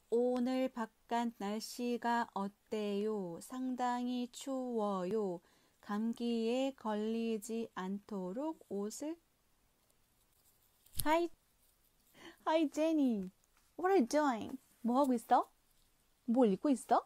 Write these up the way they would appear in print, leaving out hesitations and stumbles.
오늘 바깥 날씨가 어때요? 상당히 추워요. 감기에 걸리지 않도록 옷을. Hi, hi Jenny. What are you doing? 뭐 하고 있어? 뭘 읽고 있어?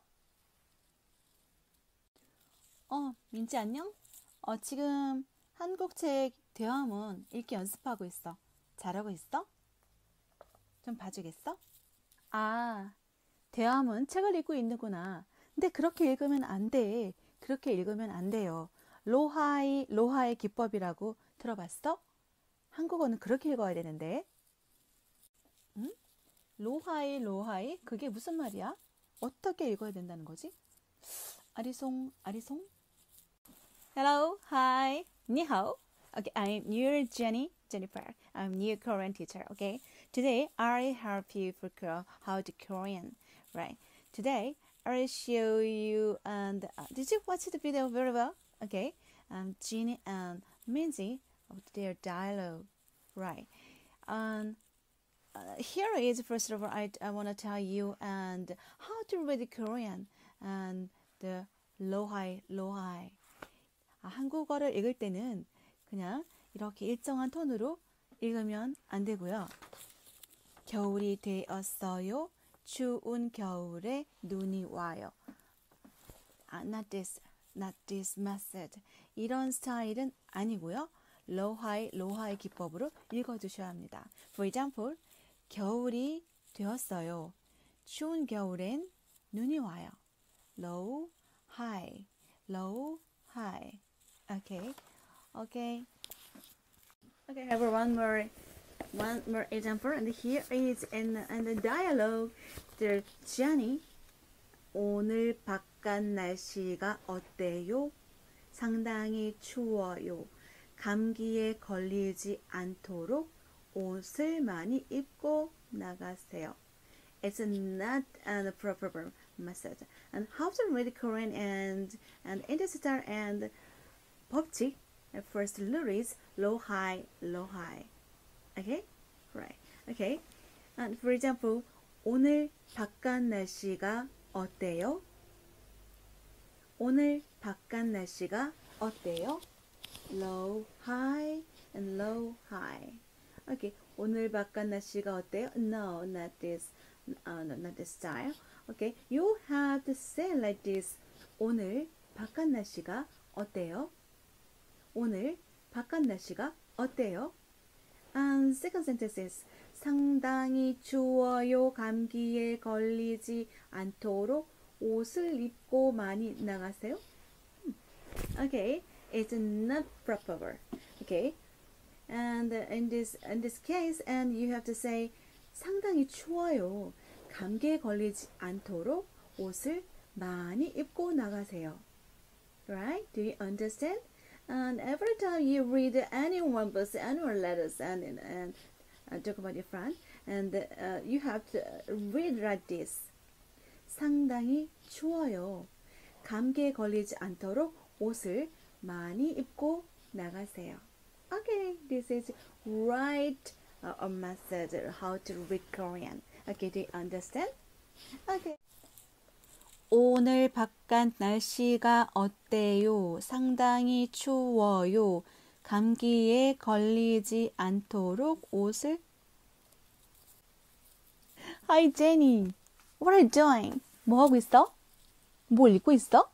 민지 안녕? 지금 한국 책 대화문 읽기 연습하고 있어. 잘하고 있어? 좀 봐주겠어? 아, 대화문 책을 읽고 있는구나. 근데 그렇게 읽으면 안 돼. 그렇게 읽으면 안 돼요. 로하의 기법이라고 들어봤어? 한국어는 그렇게 읽어야 되는데. 응? 로하이? 그게 무슨 말이야? 어떻게 읽어야 된다는 거지? 아리송? Hello, hi, ni hao. Okay, I'm your Jennifer. I'm new Korean teacher. Okay, today I help you for how to Korean. Right. Today I'll show you and did you watch the video very well? Okay. Jenny and Minzy of their dialogue. Right. And here is first of all I want to tell you and how to read Korean and the 로하이. 한국어를 읽을 때는 그냥 이렇게 일정한 톤으로 읽으면 안 되고요. 겨울이 되었어요. 추운 겨울에 눈이 와요. Not this method. 이런 스타일은 아니고요. 로하이 기법으로 읽어주셔야 합니다. For example, 겨울이 되었어요. 추운 겨울엔 눈이 와요. Low, high. Okay, have one more example, and here is in the dialogue. There, Jenny, 오늘 바깥 날씨가 어때요? 상당히 추워요. 감기에 걸리지 않도록 옷을 많이 입고 나가세요. It's not a proper method. And how to read Korean and in the style and 법칙. First rule is low high. Okay, right. Okay. And for example, 오늘 바깥 날씨가 어때요? 오늘 바깥 날씨가 어때요? Low, high, and low, high. Okay. 오늘 바깥 날씨가 어때요? No, not this style. Okay. You have to say like this. 오늘 바깥 날씨가 어때요? 오늘 바깥 날씨가 어때요? And second sentence is 상당히 추워요. 감기에 걸리지 않도록 옷을 입고 많이 나가세요. Okay, it's not proper. Okay, and in this case, and you have to say 상당히 추워요. 감기에 걸리지 않도록 옷을 많이 입고 나가세요. Right? Do you understand? And every time you read any one bus, any letters, and talk about your friend, and you have to read like this. 상당히 추워요. 감기에 걸리지 않도록 옷을 많이 입고 나가세요. Okay, this is right a method how to read Korean. Okay, do you understand? Okay. 오늘 바깥 날씨가 어때요? 상당히 추워요. 감기에 걸리지 않도록 옷을. Hi Jenny, what are you doing? 뭐 하고 있어? 뭘 읽고 있어?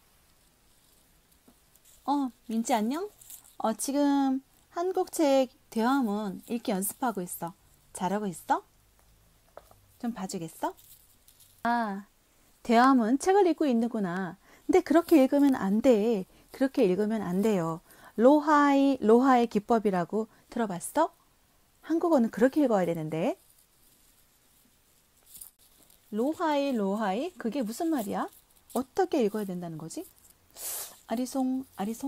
민지 안녕? 지금 한국 책 대화문 읽기 연습하고 있어. 잘하고 있어? 좀 봐주겠어? 대화문 책을 읽고 있는구나. 근데 그렇게 읽으면 안 돼. 그렇게 읽으면 안 돼요. 로하의 기법이라고 들어봤어? 한국어는 그렇게 읽어야 되는데. 로하이? 그게 무슨 말이야? 어떻게 읽어야 된다는 거지? 아리송?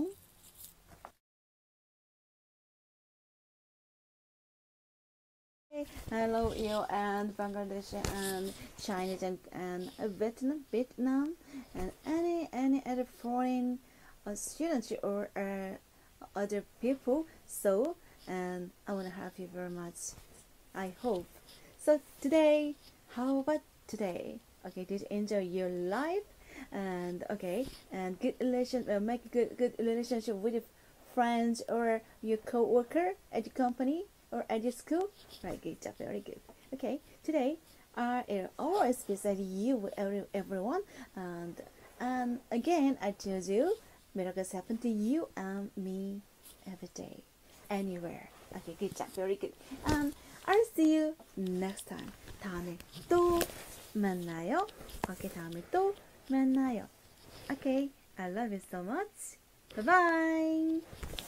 Hello, you and Bangladesh and Chinese and Vietnam and any other foreign students or other people. So, and I want to help you very much. I hope. So today, how about today? Okay, did you enjoy your life? And okay, and make good relationship with your friends or your co-worker at your company or at your school. Right, good job, very good. Okay, today are always beside you with everyone, and again I told you miracles happen to you and me every day, anywhere. Okay, good job, very good. And I'll see you next time. 다음에 또 만나요. Okay, 다음에 또 만나요. Okay, I love you so much. Bye bye.